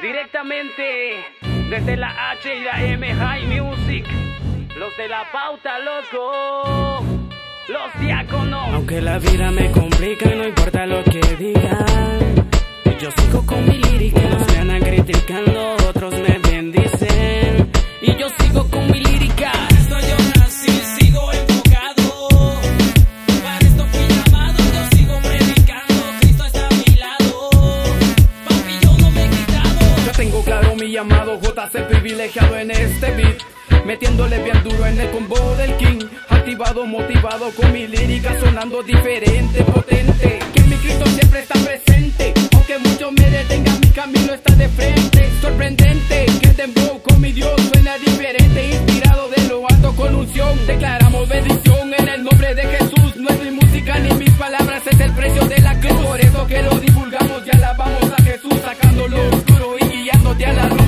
Directamente desde la H y la M High Music, los de la pauta, loco, los diáconos. Aunque la vida me complica, no importa lo que digan, yo sigo con mi lírica. Unos me andan criticando, otros me bendicen, y yo sigo con mi lírica. Para esto yo nací, sigo enfocado. Para esto fui llamado, yo sigo predicando. Cristo está a mi lado, papi, yo no me he quitado. Yo tengo claro mi llamado, JC privilegiado en este beat, metiéndole bien duro en el combo del King. Activado, motivado con mi lírica, sonando diferente, potente. Que mi Cristo siempre está presente, aunque muchos me detengan, mi camino está de frente. Sorprendente, que el dembow con mi Dios suena diferente. Inspirado de lo alto con unción, declaramos bendición en el nombre de Jesús. No es mi música ni mis palabras, es el precio de la cruz. Por eso que lo divulgamos y alabamos a Jesús, sacando lo oscuro y guiándote a la luz.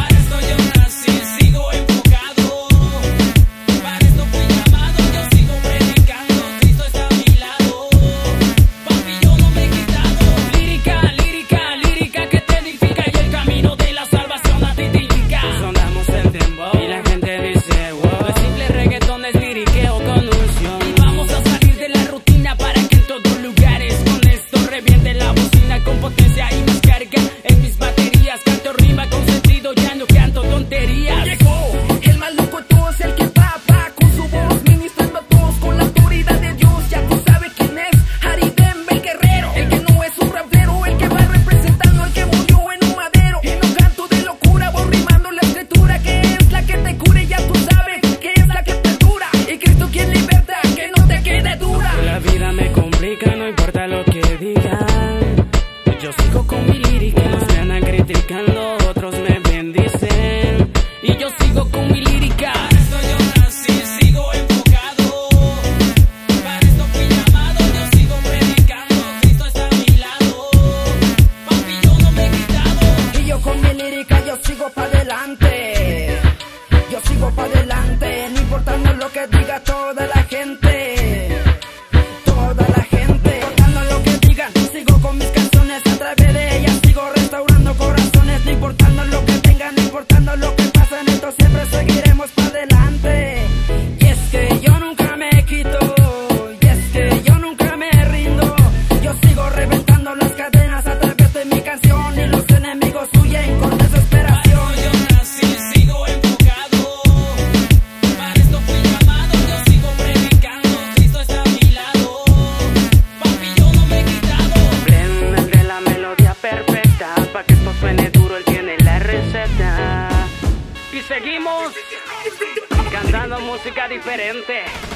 No importa lo que digan, yo sigo con mi lírica. Unos me andan criticando, otros me bendicen, y yo sigo con mi lírica. Para esto yo nací, sigo enfocado. Para esto fui llamado, yo sigo predicando. Cristo está a mi lado, papi, yo no me he quitado. Y yo con mi lírica, yo sigo para adelante. Yo sigo para adelante, no importando lo que diga toda la gente. Y seguimos cantando música diferente.